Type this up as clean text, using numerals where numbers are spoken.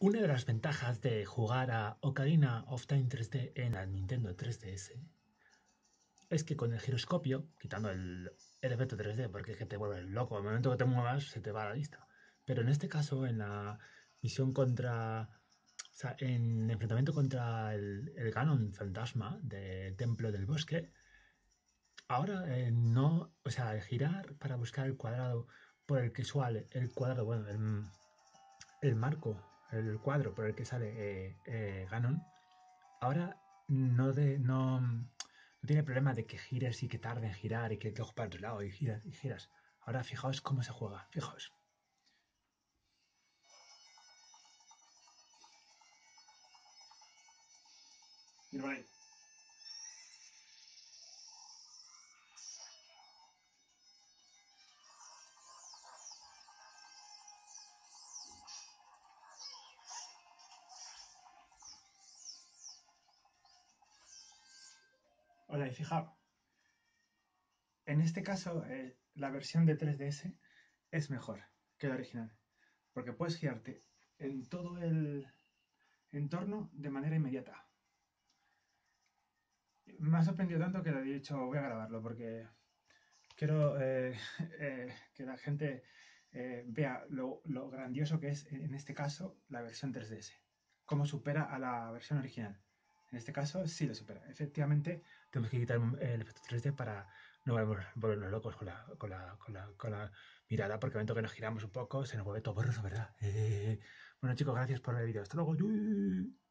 Una de las ventajas de jugar a Ocarina of Time 3D en la Nintendo 3DS es que con el giroscopio, quitando el efecto 3D, porque es que te vuelves loco, al momento que te muevas se te va la vista. Pero en este caso, en la misión contra. O sea, en el enfrentamiento contra el Ganon fantasma de Templo del Bosque, ahora no. O sea, el girar para buscar el cuadrado por el que suele. El cuadrado, bueno, el marco, el cuadro por el que sale Ganon, ahora no tiene problema de que gires y que tarde en girar y que coges para otro lado y giras y giras. Ahora fijaos cómo se juega, fijaos. Mira por ahí. Hola, y fijaos. En este caso, la versión de 3DS es mejor que la original, porque puedes girarte en todo el entorno de manera inmediata. Me ha sorprendido tanto que le he dicho voy a grabarlo porque quiero que la gente vea lo grandioso que es, en este caso, la versión 3DS. Cómo supera a la versión original. En este caso, sí lo supera. Efectivamente, tenemos que quitar el efecto 3D para no volvernos locos con la mirada, porque al momento que nos giramos un poco, se nos vuelve todo borroso, ¿verdad? Bueno, chicos, gracias por el vídeo. Hasta luego.